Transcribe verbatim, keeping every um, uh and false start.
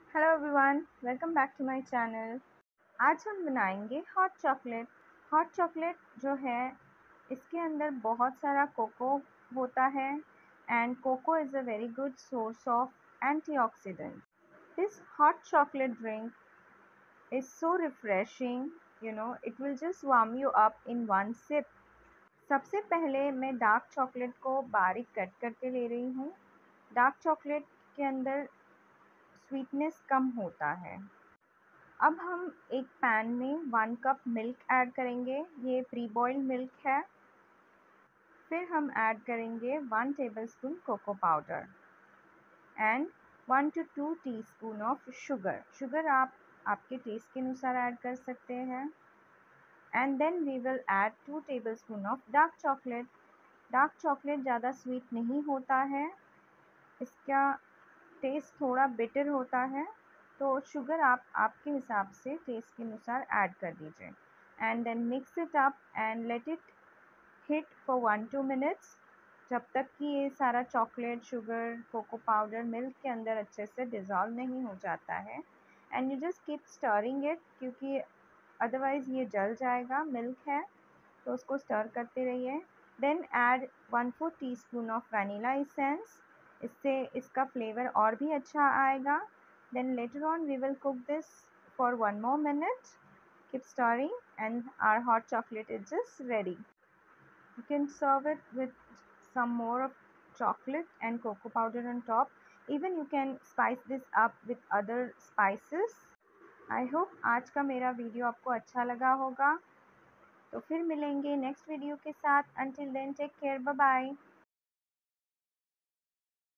Hello everyone, welcome back to my channel. आज हम बनाएंगे हॉट चॉकलेट। हॉट चॉकलेट जो है इसके अंदर बहुत सारा कोको होता है and cocoa is a very good source of antioxidant. This hot chocolate drink is so refreshing, you know it will just warm you up in one sip. सबसे पहले मैं डार्क चॉकलेट को बारीक कट करके ले रही हूँ। डार्क चॉकलेट के अंदर स्वीटनेस कम होता है। अब हम एक पैन में वन कप मिल्क ऐड करेंगे। ये प्री बॉइल्ड मिल्क है। फिर हम ऐड करेंगे one tablespoon cocoa powder and one to two teaspoon of sugar. Sugar आप आपके टेस्ट के अनुसार ऐड कर सकते हैं। And then we will add two tablespoon of dark chocolate. Dark chocolate ज़्यादा स्वीट नहीं होता है, इसका टेस्ट थोड़ा बिटर होता है, तो शुगर आप आपके हिसाब से टेस्ट के अनुसार ऐड कर दीजिए। And then mix it up and let it heat for one to minutes, जब तक कि ये सारा chocolate, sugar, cocoa powder milk के अंदर अच्छे से डिज़ोल्व नहीं हो जाता है। And you just keep stirring it, क्योंकि अदरवाइज़ ये जल जाएगा। मिल्क है तो उसको स्टर करते रहिए। Then add one fourth teaspoon of vanilla essence, इससे इसका फ्लेवर और भी अच्छा आएगा। Then later on we will cook this for one more minute, keep stirring and our hot chocolate is just ready. You can serve it with some more of chocolate and cocoa powder on top. Even you can spice this up with other spices. I hope आज का मेरा video आपको अच्छा लगा होगा। तो फिर मिलेंगे नेक्स्ट वीडियो के साथ। Until then take care, bye bye.